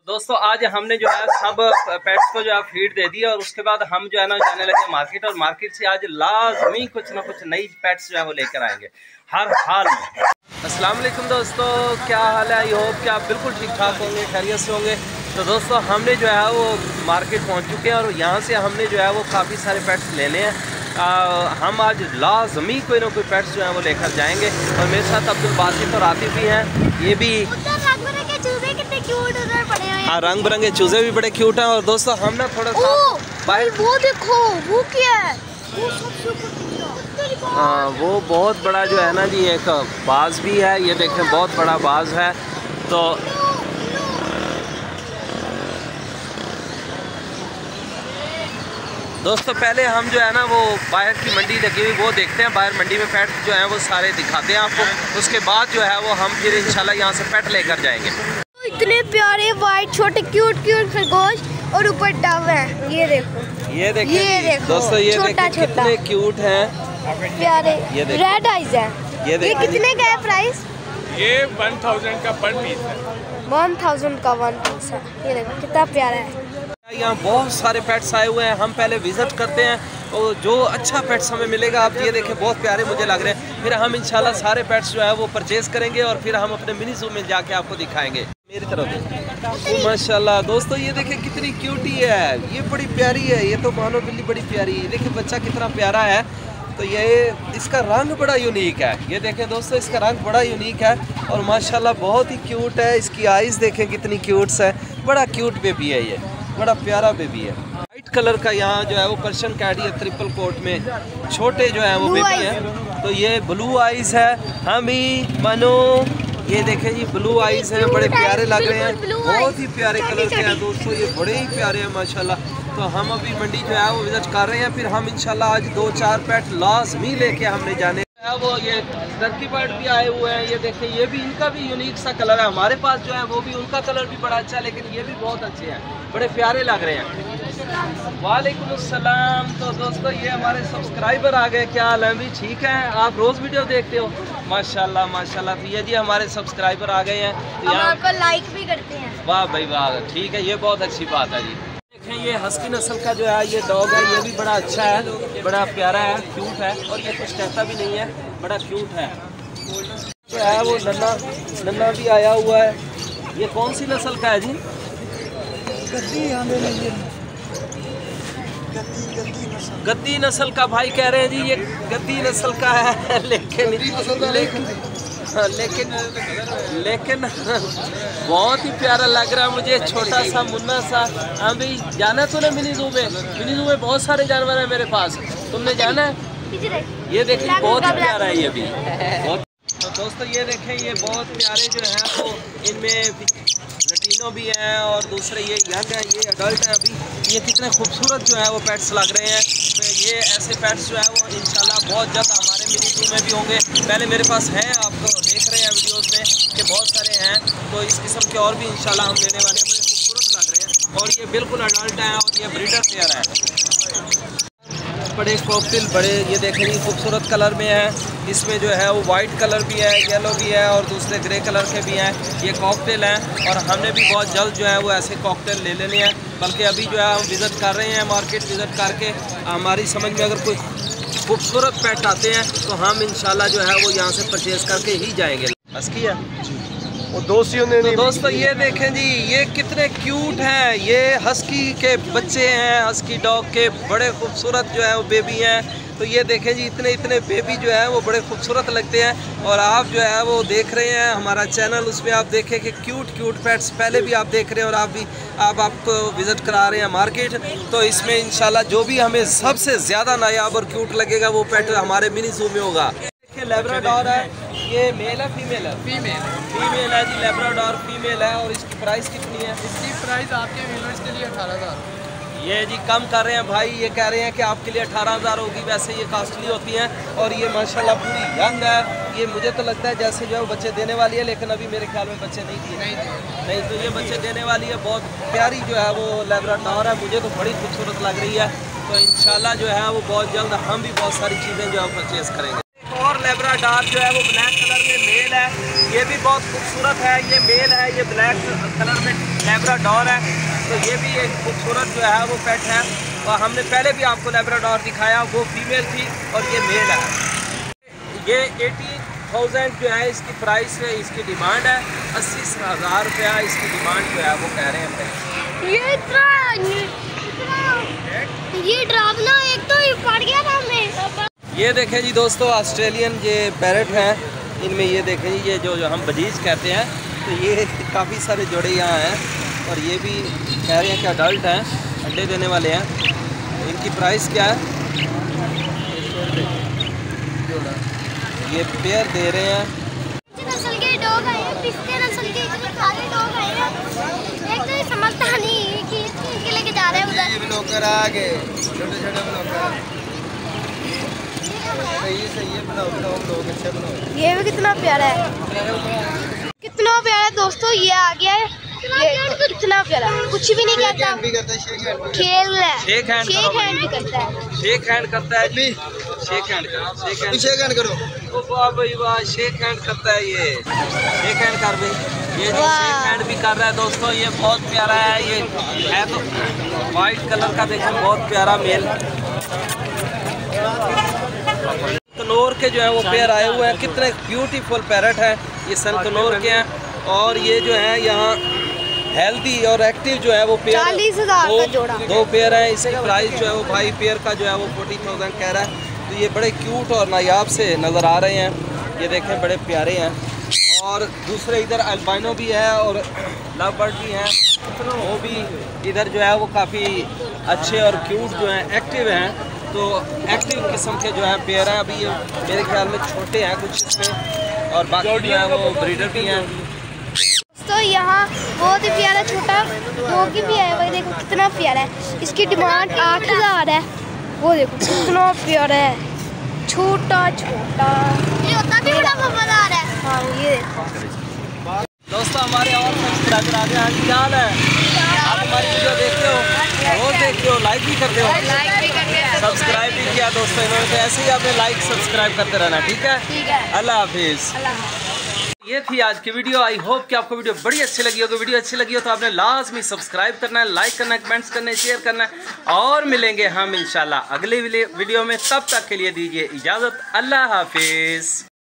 दोस्तों आज हमने जो है सब पेट्स को जो है फीड दे दी और उसके बाद हम जो है ना जाने लगे मार्केट। और मार्केट से आज लाजमी कुछ ना कुछ नई पेट्स जो है वो लेकर आएंगे हर हाल में। अस्सलाम वालेकुम दोस्तों, क्या हाल है? आई होप कि आप बिल्कुल ठीक ठाक होंगे, खैरियत से होंगे। तो दोस्तों हमने जो है वो मार्केट पहुंच चुके हैं और यहाँ से हमने जो है वो काफ़ी सारे पेट्स लेने हैं। हम आज लाजमी कोई ना कोई पेट्स जो है वो लेकर जाएंगे और मेरे साथ अब्दुल बासित और आतिफ भी हैं। ये भी हाँ, रंग बिरंगे चूजे भी बड़े क्यूट हैं। और दोस्तों हम ना थोड़ा सा वो देखो वो क्या है, हाँ वो बहुत बड़ा जो है ना जी एक बाज भी है, ये देखें बहुत बड़ा बाज है। तो दोस्तों पहले हम जो है ना वो बाहर की मंडी लगी हुई वो देखते हैं, बाहर मंडी में पेट जो है वो सारे दिखाते हैं आपको। उसके बाद जो है वो हम फिर इंशाल्लाह यहाँ से पेट लेकर जाएंगे। इतने प्यारे वाइट छोटे क्यूट क्यूट खरगोश और ऊपर डव है। ये देखो ये देखो दोस्तों, ये देखो कितने क्यूट हैं, प्यारे। ये रेड आइज है। ये कितने का है प्राइस? ये 1000 का पर पीस है। 1000 का 1 पीस है। ये देखो कितना प्यारा है। यहाँ बहुत सारे पेट्स आए हुए हैं, हम पहले विजिट करते हैं और जो अच्छा पेट्स हमें मिलेगा आप ये देखें बहुत प्यारे मुझे लग रहे हैं। फिर हम इंशाल्लाह सारे पेट्स जो है वो परचेज करेंगे और फिर हम अपने मिनी जू में जाके आपको दिखाएंगे। मेरी तरफ माशाल्लाह दोस्तों ये देखें कितनी क्यूटी है, ये बड़ी प्यारी है। ये तो मानो बिल्ली बड़ी प्यारी है। देखिए बच्चा कितना प्यारा है। तो ये इसका रंग बड़ा यूनिक है। ये देखें दोस्तों इसका रंग बड़ा यूनिक है और माशाल्लाह बहुत ही क्यूट है। इसकी आइज़ देखें कितनी क्यूट्स है, बड़ा क्यूट बेबी है, ये बड़ा प्यारा बेबी है। वाइट कलर का यहाँ जो है वो पर्शियन कैट है, ट्रिपल कोट में छोटे जो है वो बेबी है। तो ये ब्लू आइज़ है। हम भी मनो ये देखें जी ब्लू आइज़ हैं, बड़े प्यारे लग रहे हैं, बहुत ही प्यारे कलर के हैं दोस्तों, ये बड़े ही प्यारे हैं माशाल्लाह। तो हम अभी मंडी जो है वो विजिट कर रहे हैं, फिर हम इंशाल्लाह आज 2-4 पेट लाजमी लेके हमने जाने है। वो ये टर्की बर्ड भी आए हुए हैं, ये देखें ये भी इनका भी यूनिक सा कलर है। हमारे पास जो है वो भी उनका कलर भी बड़ा अच्छा है, लेकिन ये भी बहुत अच्छे हैं, बड़े प्यारे लग रहे हैं। वालेकुम अस्सलाम। तो दोस्तों ये हमारे सब्सक्राइबर आ गए, क्या हाल है? भी ठीक है, आप रोज़ वीडियो देखते हो? माशाल्लाह माशाल्लाह। तो ये जी हमारे सब्सक्राइबर आ गए हैं, तो हम आपको लाइक भी करते हैं। वाह भाई वाह, ठीक है, ये बहुत अच्छी बात है जी। देखें ये हस्की नस्ल का जो है ये डॉग है, ये भी बड़ा अच्छा है, बड़ा प्यारा है, क्यूट है और ये कुछ कहता भी नहीं है, बड़ा क्यूट है। जो है वो नन्ना भी आया हुआ है। ये कौन सी नस्ल का है जी? गद्दी नस्ल का भाई कह रहे हैं जी, ये गद्दी नस्ल का है। लेकिन बहुत ही प्यारा लग रहा है मुझे, छोटा सा मुन्ना सा। हाँ भाई जाना है तूने मिनी जू में? मिनी जू में बहुत सारे जानवर हैं मेरे पास, तुमने जाना है? ये देखिए बहुत ही प्यारा है ये भी बहुत। तो दोस्तों ये देखें ये बहुत प्यारे जो हैं वो इनमें लटीनो भी हैं और दूसरे ये यंग हैं, ये अडल्ट हैं अभी। ये कितने खूबसूरत जो है वो पेट्स लग रहे हैं। तो ये ऐसे पेट्स जो है वो इंशाल्लाह बहुत जल्द हमारे मिनी जू में भी होंगे। पहले मेरे पास हैं, आपको देख रहे हैं वीडियोस में कि बहुत सारे हैं, तो इस किस्म के और भी इंशाल्लाह हम लेने वाले हैं। बड़े खूबसूरत लग रहे हैं और ये बिल्कुल अडल्ट हैं और ये ब्रीडर पेयर है। बड़े कॉकटेल बड़े ये देखें जी खूबसूरत कलर में है। इसमें जो है वो वाइट कलर भी है, येलो भी है और दूसरे ग्रे कलर के भी हैं। ये कॉकटेल हैं और हमने भी बहुत जल्द जो है वो ऐसे कॉकटेल ले लेने हैं। बल्कि अभी जो है हम विज़िट कर रहे हैं मार्केट, विज़िट करके हमारी समझ में अगर कोई खूबसूरत पेट आते हैं तो हम इंशाल्लाह जो है वो यहाँ से परचेज़ करके ही जाएंगे। हस्की है वो दोस्तों ने तो दोस्तों ये देखें जी ये कितने क्यूट हैं, ये हस्की के बच्चे हैं, हस्की डॉग के बड़े खूबसूरत जो है वो बेबी हैं। तो ये देखें जी इतने बेबी जो है वो बड़े खूबसूरत लगते हैं। और आप जो है वो देख रहे हैं हमारा चैनल, उसमें आप देखें कि क्यूट पेट्स पहले भी आप देख रहे हैं और आपको विज़िट करा रहे हैं मार्केट। तो इसमें इंशाल्लाह जो भी हमें सबसे ज़्यादा नायाब और क्यूट लगेगा वो पेट हमारे मिनी जू में होगा। देखिए लेब्राडोर है, ये मेल है फीमेल है? फीमेल है जी, लेब्राडोर फीमेल है। और इसकी प्राइस कितनी है? इसकी प्राइस आपके व्यूअर्स के लिए 18,000। ये जी कम कर रहे हैं भाई, ये कह रहे हैं कि आपके लिए 18,000 होगी, वैसे ये कॉस्टली होती हैं। और ये माशाल्लाह पूरी यंग है, ये मुझे तो लगता है जैसे जो है वो बच्चे देने वाली है, लेकिन अभी मेरे ख्याल में बच्चे नहीं दिए। नहीं तो ये बच्चे देने वाली है। बहुत प्यारी जो है वो लेब्राडोर है, मुझे तो बड़ी खूबसूरत लग रही है। तो इंशाल्लाह जो है वो बहुत जल्द हम भी बहुत सारी चीज़ें जो है परचेज़ करेंगे। और और लेब्राडोर जो है वो ब्लैक कलर में मेल है, ये भी बहुत खूबसूरत है। ये मेल है, ये ब्लैक कलर में लेब्राडोर है, तो ये भी एक खूबसूरत जो है वो पेट है। और हमने पहले भी आपको लेब्राडोर दिखाया, वो फीमेल थी और ये मेल है। ये 80,000 जो है इसकी प्राइस है, इसकी डिमांड है। 80,000 रुपया इसकी डिमांड जो है वो कह रहे हैं। ये डरावना एक तो पड़ गया था हमें। ये देखें जी दोस्तों, ऑस्ट्रेलियन ये पैरट हैं। इनमें ये देखें जी, ये जो हम बजीज कहते हैं, तो ये काफ़ी सारे जोड़े यहाँ हैं और ये भी कह रहे हैं कि अडल्ट हैं, अंडे देने वाले हैं। इनकी प्राइस क्या है? ये पेयर दे रहे हैं। नस्ल के डॉग आए हैं, पिस्ते नस्ल के इतने सारे डॉग आए हैं। एक तो ये समझता नहीं कि इनके लेके जा रहे हैं उधर। ये ब्लॉकर आ गए, छोटे-छोटे ब्लॉकर। सही है, बनाओ ब्लॉग अच्छे बनाओ। ये भी कितना प्यारा है, कितना प्यारा है दोस्तों। ये आ गया है, ये कितना प्यारा, कुछ भी नहीं कहता, खेल रहा है, शेक हैंड भी करता है, शेक हैंड करता है जी, शेक हैंड करो। ओ वाह भाई वाह, शेक हैंड करता है ये, शेक हैंड कर भाई। ये जो शेक हैंड भी कर रहा है दोस्तों, ये बहुत प्यारा है। ये है तो वाइट कलर का, देखो बहुत प्यारा मेल। कनौर के जो है वो पेयर आए हुए हैं, कितने ब्यूटीफुल पैरट हैं। ये सन कनौर के हैं और ये जो है यहाँ हेल्दी और एक्टिव जो है वो पेयर 40,000 का जोड़ा, 2 पेयर हैं। इसकी प्राइस जो है वो भाई पेयर का जो है वो 40,000 कह रहा है। तो ये बड़े क्यूट और नायाब से नज़र आ रहे हैं, ये देखें बड़े प्यारे हैं। और दूसरे इधर अल्बाइनो भी है और लव बर्ड भी हैं, वो भी इधर जो है वो काफ़ी अच्छे और क्यूट जो हैं, एक्टिव हैं। तो एक्टिव किस्म के जो है पेयर हैं। अभी ये मेरे ख्याल में छोटे हैं कुछ इसमें, और बाकी जो है वो ब्रीडर भी हैं। तो यहाँ बहुत ही प्यारा छोटा डॉगी भी है, वो देखो कितना प्यारा है। इसकी डिमांड 8,000 है। वो देखो कितना प्यारा है, छोटा छोटा, ये होता भी बड़ा वफादार है। हाँ ये देखो दोस्तों, हमारे और सब्सक्राइबर आ गए हैं। क्या हाल है? आप हमारी वीडियो देखते हो, रोज देखते हो, लाइक भी करते हो, सब्सक्राइब भी किया दोस्तों इन्होंने। तो ऐसे ही आपने लाइक सब्सक्राइब करते रहना, ठीक है? अल्लाह हाफिज़। ये थी आज की वीडियो। आई होप कि आपको वीडियो बड़ी अच्छी लगी होगी। वीडियो अच्छी लगी हो तो आपने लाजमी सब्सक्राइब करना है, लाइक करना है, कमेंट्स करना है, शेयर करना है। और मिलेंगे हम इंशाल्लाह अगले वीडियो में। तब तक के लिए दीजिए इजाज़त। अल्लाह हाफिज़।